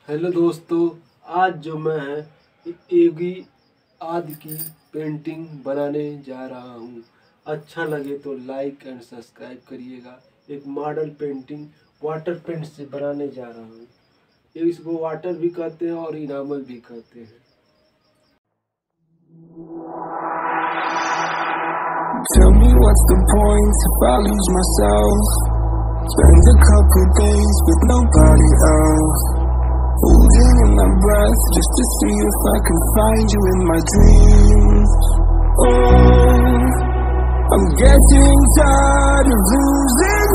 Hello दोस्तों, आज जो मैं एगी आदि की पेंटिंग बनाने जा रहा हूँ। अच्छा लगे तो लाइक एंड सब्सक्राइब करिएगा। एक मॉडल पेंटिंग वाटर पेंट से बनाने जा रहा हूँ। इसको वाटर भी कहते हैं और इनामल भी कहते हैं। Tell me what's the point if I lose myself? Spend a couple days with nobody else, holding in my breath just to see if I can find you in my dreams. Oh, I'm getting tired of losing